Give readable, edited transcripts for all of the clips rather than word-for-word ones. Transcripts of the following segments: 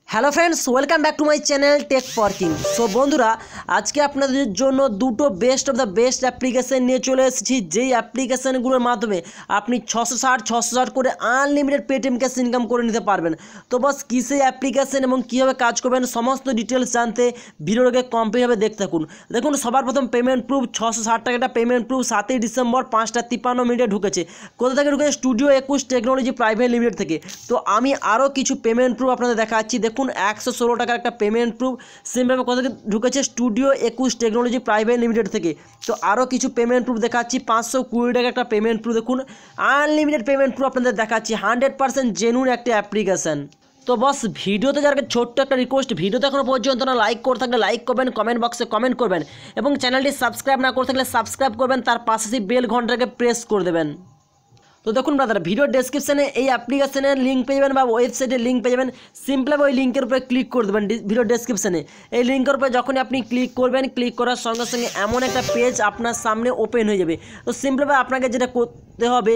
Hello friends, welcome back to my channel tech for king. So বন্ধুরা, আজকে আপনাদের জন্য দুটো best of the best application নিয়ে চলে এসেছি, যেই অ্যাপ্লিকেশানগুলোর মাধ্যমে আপনি 660 করে আনলিমিটেড পেটিএম ক্যাশ ইনকাম করে নিতে পারবেন। তো বস কী সেই অ্যাপ্লিকেশান এবং কীভাবে কাজ করবেন সমস্ত ডিটেলস জানতে ভিডিওটাকে কমপ্লিটভাবে দেখতে থাকুন। দেখুন, সবার প্রথম পেমেন্ট প্রুফ 660 টাকাটা পেমেন্ট প্রুফ 7ই ডিসেম্বর 5:53 ঢুকেছে। কোথা থেকে ঢুকেছে? স্টুডিও 21 টেকনোলজি প্রাইভেট লিমিটেড থেকে। তো আমি আরও কিছু পেমেন্ট প্রুফ আপনাদের দেখাচ্ছি। দেখুন, 116 টাকার একটা পেমেন্ট প্রুফ সিমভাবে কোথা থেকে ঢুকেছে? স্টুডিও 21 টেকনোলজি প্রাইভেট লিমিটেড থেকে। তো আরও কিছু পেমেন্ট প্রুফ দেখাচ্ছি। 520 টাকার একটা পেমেন্ট প্রুফ, দেখুন আনলিমিটেড পেমেন্ট প্রুফ আপনাদের দেখাচ্ছি। 100% জেনুইন একটা অ্যাপ্লিকেশান। তো বস, ভিডিওতে যারা ছোট্ট একটা রিকোয়েস্ট, ভিডিওতে এখনও পর্যন্ত না লাইক করে থাকলে লাইক করবেন, কমেন্ট বক্সে কমেন্ট করবেন এবং চ্যানেলটি সাবস্ক্রাইব না করে থাকলে সাবস্ক্রাইব করবেন, তার পাশে সেই বেল ঘন্টাকে প্রেস করে দেবেন। তো দেখুন ব্রাদার, ভিডিও ডেসক্রিপশানে এই অ্যাপ্লিকেশনের লিঙ্ক পেয়ে যাবেন বা ওয়েবসাইটের লিঙ্ক পেয়ে যাবেন। সিম্পলি ওই লিঙ্কের উপরে ক্লিক করে দেবেন। ভিডিও ডেসক্রিপশানে এই লিঙ্কের উপরে যখনই আপনি ক্লিক করবেন, ক্লিক করার সঙ্গে সঙ্গে এমন একটা পেজ আপনার সামনে ওপেন হয়ে যাবে। তো সিম্পলি আপনাকে যেটা করতে হবে,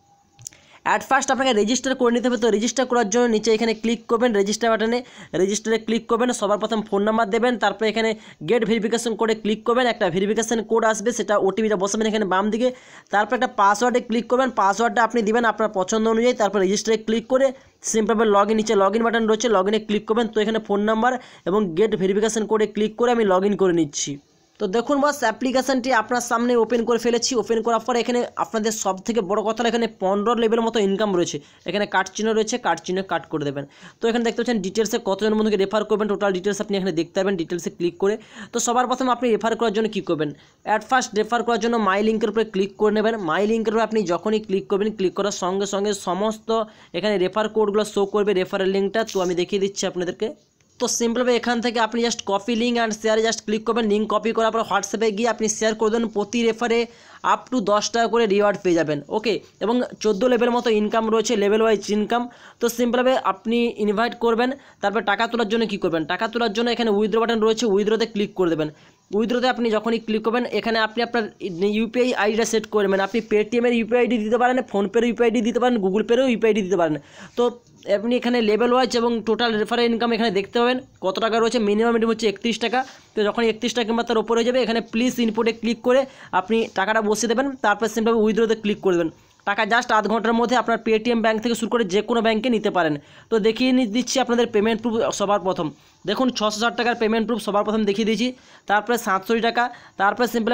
অ্যাট ফার্স্ট আপনাকে রেজিস্টার করে নিতে হবে। তো রেজিস্টার করার জন্য নিচে এখানে ক্লিক করবেন, রেজিস্টার বাটনে রেজিস্টারে ক্লিক করবেন। সবার প্রথম ফোন নাম্বার দেবেন, তারপরে এখানে গেট ভেরিফিকেশন কোডে ক্লিক করবেন। একটা ভেরিফিকেশন কোড আসবে, সেটা ওটিপিটা বসাবেন এখানে বাম দিকে। তারপর একটা পাসওয়ার্ডে ক্লিক করবেন, পাসওয়ার্ডটা আপনি দিবেন আপনার পছন্দ অনুযায়ী। তারপর রেজিস্টারে ক্লিক করে সিম্পলি নিচে লগ ইন বাটন রয়েছে, লগ ইনে ক্লিক করবেন। তো এখানে ফোন নাম্বার এবং গেট ভেরিফিকেশন কোডে ক্লিক করে আমি লগ ইন করে নিচ্ছি। তো দেখুন বস, অ্যাপ্লিকেশানটি আপনার সামনে ওপেন করে ফেলেছি। ওপেন করার পর এখানে আপনাদের সব থেকে বড় কথা, এখানে 15 লেভেল মতো ইনকাম রয়েছে। এখানে কাট চিহ্ন রয়েছে, কাট চিহ্ন কাট করে দেবেন। তো এখানে দেখতে পাচ্ছেন ডিটেলসে কতজন বন্ধুকে রেফার করবেন, টোটাল ডিটেলস আপনি এখানে দেখতে পাবেন ডিটেলসে ক্লিক করে। তো সবার প্রথম আপনি রেফার করার জন্য কী করবেন? অ্যাট ফার্স্ট রেফার করার জন্য মাই লিঙ্কের উপরে ক্লিক করে নেবেন। মাই লিঙ্কের উপরে আপনি যখনই ক্লিক করবেন, ক্লিক করার সঙ্গে সঙ্গে সমস্ত এখানে রেফার কোডগুলো শো করবে, রেফারের লিঙ্কটা। তো আমি দেখিয়ে দিচ্ছি আপনাদেরকে। তো সিম্পলভাবে এখান থেকে আপনি জাস্ট কপি লিঙ্ক অ্যান্ড শেয়ারে জাস্ট ক্লিক করবেন। লিঙ্ক কপি করার পর হোয়াটসঅ্যাপে গিয়ে আপনি শেয়ার করে দেন। প্রতি রেফারে আপ টু 10 টাকা করে রিওয়ার্ড পেয়ে যাবেন। ওকে, এবং 14 লেভেল মতো ইনকাম রয়েছে, লেভেল ওয়াইজ ইনকাম। তো সিম্পলভাবে আপনি ইনভাইট করবেন। তারপর টাকা তোলার জন্য কী করবেন? টাকা তোলার জন্য এখানে উইথড্র বাটন রয়েছে, উইথড্রতে ক্লিক করে দেবেন। উইথড্রতে আপনি যখনই ক্লিক করবেন, এখানে আপনি আপনার ইউপিআই আইডিটা সেট করবেন। আপনি পেটিএমের ইউপিআই আইডি দিতে পারেন, ফোনপের ইউপিআই আইডি দিতে পারেন, গুগল পেরও ইউপিআই আইডি দিতে পারেন। তো আপনি এখানে লেভেল ওয়াইজ এবং টোটাল রেফারেল ইনকাম এখানে দেখতে পাবেন কত টাকা রয়েছে। মিনিমাম ইনকাম হচ্ছে 31 টাকা। তো যখন 31 টাকা কিংবা তার উপরে হয়ে যাবে, এখানে প্লিজ ইনপুটে ক্লিক করে আপনি টাকাটা বসিয়ে দেবেন। তারপর সিম্পলি উইথড্রতে ক্লিক করে দেবেন। টাকা জাস্ট আধ ঘন্টার মধ্যে আপনার পেটিএম ব্যাঙ্ক থেকে শুরু করে যে কোনো ব্যাঙ্কে নিতে পারেন। তো দেখিয়ে দিচ্ছি আপনাদের পেমেন্ট প্রুফ। সবার প্রথম দেখুন 660 টাকার পেমেন্ট প্রুফ সবার প্রথম দেখিয়ে দিয়েছি। তারপরে 67 টাকা, তারপরে সিম্পলি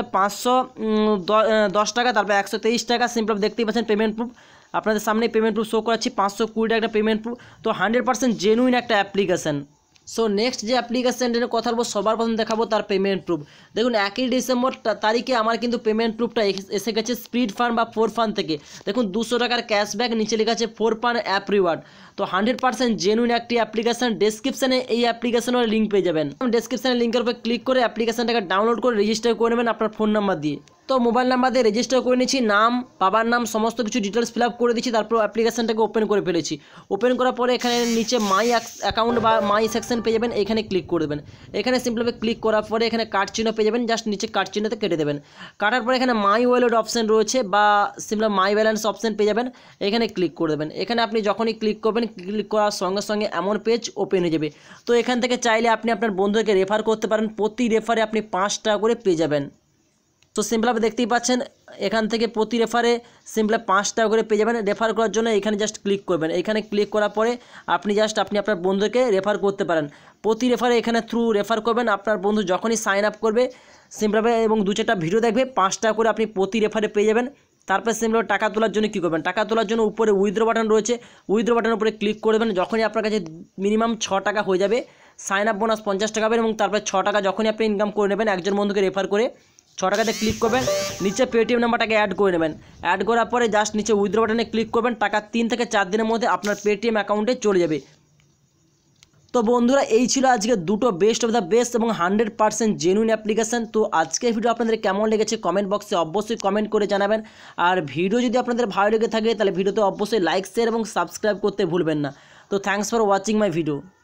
510 টাকা, তারপরে 123 টাকা। সিম্পলি দেখতেই পাচ্ছেন পেমেন্ট প্রুফ আপনাদের সামনে পেমেন্ট প্রুফ শো করাচ্ছি। 520 টাকা একটা পেমেন্ট প্রুফ। তো 100% জেনুইন একটা অ্যাপ্লিকেশান। সো নেক্সট যে অ্যাপ্লিকেশানটার কথা বলবো, সবার প্রথম দেখাবো তার পেমেন্ট প্রুফ। দেখুন 1 ডিসেম্বর তারিখে আমার কিন্তু পেমেন্ট প্রুফটা এসে গেছে স্পিড ফান্ড বা 4 ফান্ড থেকে। দেখুন 200 টাকার ক্যাশব্যাক, নিচে লেখা আছে 4 ফান্ড অ্যাপ রিওয়ার্ড। তো 100% জেনুইন একটি অ্যাপ্লিকেশান। ডেসক্রিপশানে এই অ্যাপ্লিকেশনের লিঙ্ক পেয়ে যাবেন। ডেসক্রিপশানের লিঙ্কের উপর ক্লিক করে অ্যাপ্লিকেশানটাকে ডাউনলোড করে রেজিস্টার করে নেবেন আপনার ফোন নাম্বার দিয়ে। তো মোবাইল নাম্বার দিয়ে রেজিস্টার করে নিচ্ছি, নাম, বাবার নাম, সমস্ত কিছু ডিটেলস ফিল আপ করে দিচ্ছি। তারপর অ্যাপ্লিকেশানটাকে ওপেন করে ফেলেছি। ওপেন করার পরে এখানে নিচে মাই অ্যাকাউন্ট বা মাই সেকশন পেয়ে যাবেন, এখানে ক্লিক করে দেবেন। এখানে সিম্পলভাবে ক্লিক করার পরে এখানে কার্ড চিহ্ন পেয়ে যাবেন, জাস্ট নিচে কার্ড চিহ্নতে কেটে দেবেন। কাটার পরে এখানে মাই ওয়ালেট অপশান রয়েছে বা সিম্পলি মাই ব্যালেন্স অপশান পেয়ে যাবেন, এখানে ক্লিক করে দেবেন। এখানে আপনি যখনই ক্লিক করবেন, ক্লিক করার সঙ্গে সঙ্গে এমন পেজ ওপেন হয়ে যাবে। তো এখান থেকে চাইলে আপনি আপনার বন্ধুকে রেফার করতে পারেন। প্রতি রেফারে আপনি 5 টাকা করে পেয়ে যাবেন। তো সিম্পলি দেখতেই পাচ্ছেন এখান থেকে প্রতি রেফারে সিম্পলি 5 টাকা করে পেয়ে যাবেন। রেফার করার জন্য এখানে জাস্ট ক্লিক করবেন। এখানে ক্লিক করার পরে আপনি আপনার বন্ধুকে রেফার করতে পারেন। প্রতি রেফারে এখানে থ্রু রেফার করবেন। আপনার বন্ধু যখনই সাইন আপ করবে সিম্পলি এবং 2-4টা ভিডিও দেখবে, 5 টাকা করে আপনি প্রতি রেফারে পেয়ে যাবেন। তারপর সিম্পলি টাকা তোলার জন্য কী করবেন? টাকা তোলার জন্য উপরে উইথড্র বাটন রয়েছে, উইথড্র বাটনের উপরে ক্লিক করবেন। যখনই আপনার কাছে মিনিমাম 6 টাকা হয়ে যাবে, সাইন আপ বোনাস 50 টাকা পাবেন এবং তারপরে 6 টাকা যখনই আপনি ইনকাম করে নেবেন একজন বন্ধুকে রেফার করে, 6 টাকাতে ক্লিক করবেন। নিচে পেটিএম নাম্বারটাকে অ্যাড করে নেবেন। অ্যাড করার পরে জাস্ট নিচে উইথড্র বাটনে ক্লিক করবেন। টাকা 3 থেকে 4 দিনের মধ্যে আপনার পেটিএম অ্যাকাউন্টে চলে যাবে। তো বন্ধুরা, এই ছিল আজকে দুটো বেস্ট অফ দ্য বেস্ট এবং 100% জেনুইন অ্যাপ্লিকেশান। তো আজকের ভিডিও আপনাদের কেমন লেগেছে কমেন্ট বক্সে অবশ্যই কমেন্ট করে জানাবেন। আর ভিডিও যদি আপনাদের ভালো লেগে থাকে তাহলে ভিডিওতে অবশ্যই লাইক, শেয়ার এবং সাবস্ক্রাইব করতে ভুলবেন না। তো thanks for watching my video.